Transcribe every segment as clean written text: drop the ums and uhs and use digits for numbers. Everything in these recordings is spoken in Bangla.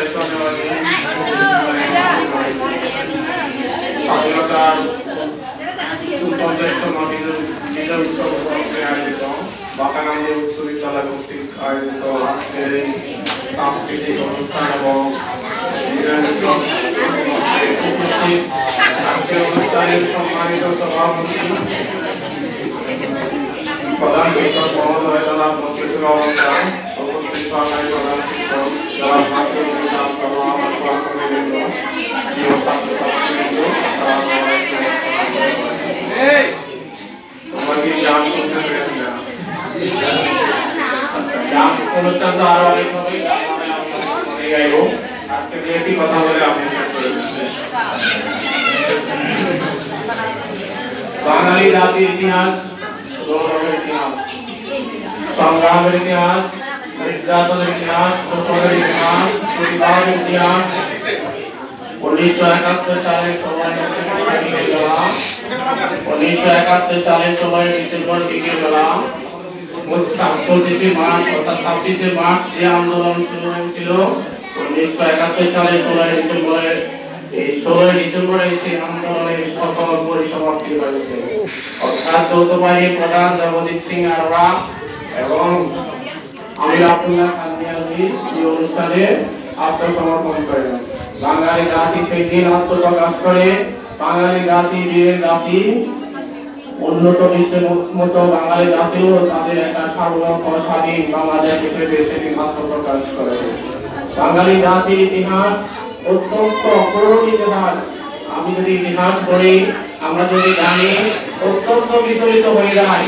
দায়িত্ব নেওয়া নিয়ে স্বাধীনতার ৪৫তম বিজয় উৎসব উপলক্ষে আয়োজিত বাঁকানন্দ উচ্চ বিদ্যালয় কর্তৃক আয়োজিত আজকের এই সাংস্কৃতিক অনুষ্ঠান এবং আজকের অনুষ্ঠানের সম্মানিত সভাপতি প্রধান শিক্ষক মহোদয় জনাব মফিজুর রহমান খান, উপস্থিত সহকারী প্রধান শিক্ষক জনাব মাসুদুল ইসলাম সহ আমার সহকর্মীবৃন্দ, প্রিয় ছাত্রছাত্রীবৃন্দ, তোমরা কি গান শুনতে পেরেছি না? গান অনুষ্ঠান তো আরো অনেক হবে, মনে গাইব। আজকে দুটি কথা বলে আপনি শেষ করে দিচ্ছেন। বাঙালি জাতির ইতিহাস, গৌরবের ইতিহাস, সংগ্রামের ইতিহাস, নির্যাতনের ইতিহাস, শোষণের ইতিহাস, প্রতিবাদের ইতিহাস। 1971 সালে 1971 সালে 6 ডিসেম্বর বিকেলবেলা 26 মার্চ যে আন্দোলন শুরু হয়েছিল 1971 সালে 16 ডিসেম্বরে সেই আন্দোলনের সফল পরিসমাপ্তি হয়েছে। অর্থাৎ যৌথ বাহিনীর প্রধান জগদীশ সিং আরোরা এবং আমির আব্দুল্লাহ খান নিয়াজি এই অনুষ্ঠানে আত্মসমর্পণ করেন। বাঙালি জাতি সেই দিন আত্মপ্রকাশ করে বাঙালি জাতি বীরের জাতি, উন্নত বিশ্বের মতো বাঙালি জাতিও তাদের একটা সার্বভৌম স্বাধীন বাংলাদেশ হিসেবে সেদিন আত্মপ্রকাশ করে। বাঙালি জাতির ইতিহাস অত্যন্ত করুণ ইতিহাস। আমি যদি ইতিহাস পড়ি, আমরা যদি জানি, অত্যন্ত বিচলিত হয়ে যায়।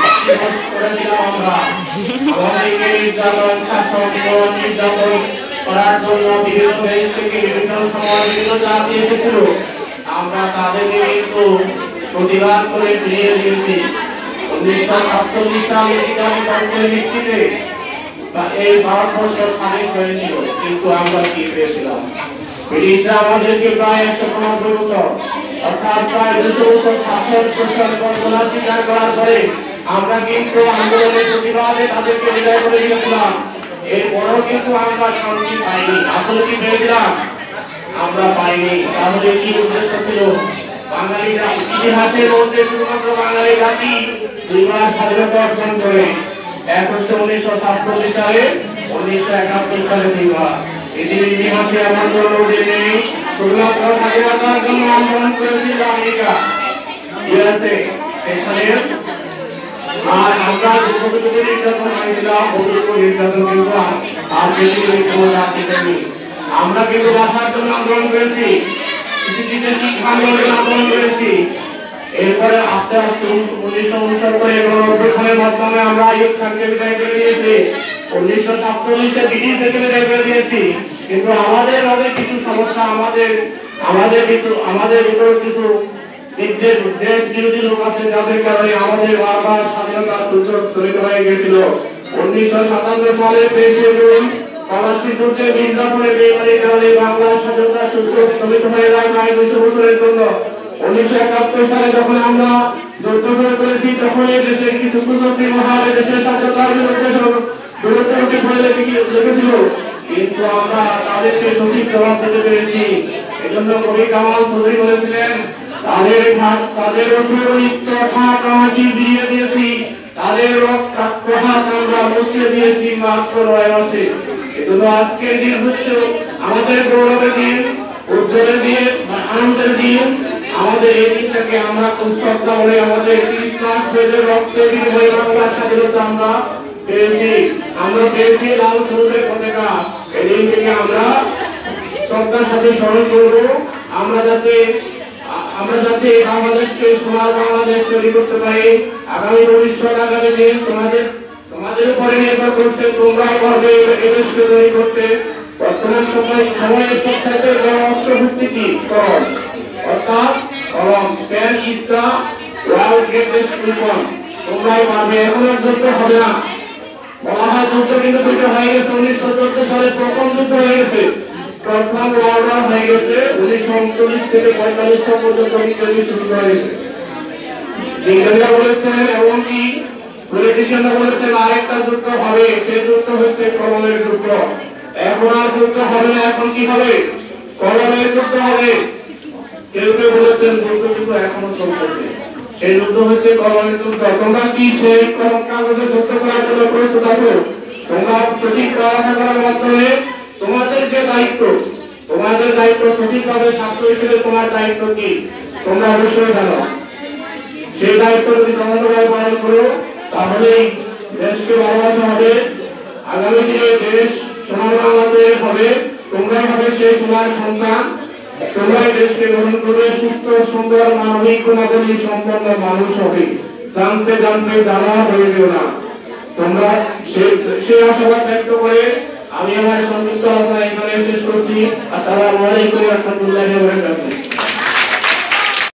আমাদেরকে নির্যাতন, শাসন, নির্যাতন করার জন্য বিভিন্ন দেশ থেকে বিভিন্ন সময় বিভিন্ন জাতি এসেছিল। আমরা তাদেরকে কিন্তু প্রতিবাদ করে ফিরিয়ে দিয়েছি। 1947 সালে ইসলামের ভিত্তিতে এই ভারতবর্ষ স্বাধীন হয়েছিল, কিন্তু আমরা কি পেয়েছিলাম? ব্রিটিশরা আমাদেরকে প্রায় 115 বছর, অর্থাৎ প্রায় 200 বছর শাসন শোষণ বঞ্চনা স্বীকার করার পরে আমরা কিন্তু আন্দোলনের প্রতিবাদে তাদেরকে বিদায় করে দিয়েছিলাম। এরপরও কিন্তু আমরা শান্তি পাইনি। আসলে কি পেয়েছিলাম? আমরা পাইনি। তাহলে কি উদ্দেশ্য ছিল? বাঙালি ইতিহাসের মধ্যে শুধুমাত্র বাঙালি জাতি দুইবার স্বাধীনতা অর্জন করে, এক হচ্ছে 1947 সালে, 1971 সালে দুইবার। এদের ইতিহাসে এমন কোন নজির নেই। শুধুমাত্র স্বাধীনতার জন্য আন্দোলন করেছিল আমেরিকা, ইউএসএ, সেখানে। আর আমরা যতটুকু নির্যাতন হয়েছিলাম অতটুকু নির্যাতন কিন্তু আর বেশি কোনো জাতিতে নেই। আমরা কিন্তু ভাষার জন্য আন্দোলন করেছি, কৃষিজীবীদের শিক্ষা আন্দোলন করেছি। এরপরে আস্তে আস্তে 1969 করে গণঅভ্যুত্থানের মাধ্যমে আমরা আইয়ুব খানকে বিদায় করে দিয়েছি। 1947 ব্রিটিশ থেকে বিদায় করে দিয়েছি। কিন্তু আমাদের কিছু সমস্যা, আমাদের ভিতরে কিছু দেশ বিরোধী লোক আছে, যাদের কারণে আমাদের বারবার স্বাধীনতার যুদ্ধ স্থগিত হয়ে গেছিল। 1957 সালে 23 জুন পলাশী যুদ্ধে নির্যাতনের বেমানির কারণে বাংলার স্বাধীনতার যুদ্ধ স্থগিত হয়ে যায় প্রায় 200 বছরের জন্য। 1971 সালে যখন আমরা যুদ্ধ করেছি, তখন এই দেশের কিছু কুচক্রী মহালে দেশের স্বাধীনতার বিরুদ্ধে লেগেছিল, কিন্তু আমরা তাদেরকে সঠিক জবাব দিতে পেরেছি। এজন্য কবি কামাল চৌধুরী বলেছিলেন, তাদের দিয়ে দিয়েছি, তাদের আমরা মুছিয়ে দিয়েছি মাত্র 9 মাসে। এজন্য আজকের দিন হচ্ছে আমাদের গৌরবের দিন, উজ্জ্বলের দিন, আনন্দের দিন। আমাদের এই দিনটাকে আমরা খুব শ্রদ্ধা করে আমাদের 30 মাস ধরে রক্তের বিনিময়ে বাংলার স্বাধীনতা আমরা পেয়েছি। আমরা পেয়েছি লাল সবুজের পতাকা। এই দিনটিকে আমরা শ্রদ্ধার সাথে স্মরণ করবো। আমরা যাতে বাংলাদেশকে সোনার বাংলাদেশ তৈরি করতে পারি। আগামী ভবিষ্যৎ, আগামী দিন তোমাদের উপরে নির্ভর করছে, তোমরা পারবে এই দেশকে তৈরি করতে। বর্তমান সময়ের সবচাইতে বড় অস্ত্র হচ্ছে কি? কলম। অর্থাৎ কলম। Pen is the world greatest weapon. তোমরাই পারবে। এখন আর যুদ্ধ হবে না। বলা হয় যুদ্ধ কিন্তু দুটো হয়ে গেছে। 1914 সালে প্রথম যুদ্ধ হয়ে গেছে, প্রথম ওয়ার্ল্ড ওয়ার হয়ে গেছে। 1939 থেকে 45 পর্যন্ত যুদ্ধ হয়ে গেছে। ইংরেজরা বলেছেন এবং কি পলিটিশিয়ানরা বলেছেন আরেকটা যুদ্ধ হবে, সেই যুদ্ধ হচ্ছে কলমের যুদ্ধ। এখন আর যুদ্ধ হবে না, এখন কি হবে? কলমের যুদ্ধ হবে। কেউ কেউ বলেছেন যুদ্ধ কিন্তু এখনো চলতেছে। সেই যুদ্ধ হচ্ছে কলমের যুদ্ধ। তোমরা কি সেই কলম কাগজে যুদ্ধ করার জন্য প্রস্তুত আছো? তোমরা সঠিক পড়াশোনা করার মাধ্যমে তোমাদের যে দায়িত্ব, তোমাদের দায়িত্ব সঠিকভাবে ছাত্র হিসেবে তোমার দায়িত্ব কি তোমরা অবশ্যই জানো। সেই দায়িত্ব যদি সমানভাবে পালন করো তাহলে দেশকে ভালোবাসা হবে। আগামী দিনে দেশ সোনার বাংলাতে হবে। তোমরাই হবে সেই সোনার সন্তান। তোমরাই দেশকে গ্রহণ করবে। সুস্থ সুন্দর মানবিক গুণাবলী সম্পন্ন মানুষ হবে। জানতে জানতে জানা হয়ে যেও না। তোমরা সেই আশাবাদ ব্যক্ত করে আমি আমার সংযুক্ত আলোচনা এখানে শেষ করছি। আসসালামু আলাইকুম ওয়া রাহমাতুল্লাহি ওয়া বারাকাতুহু।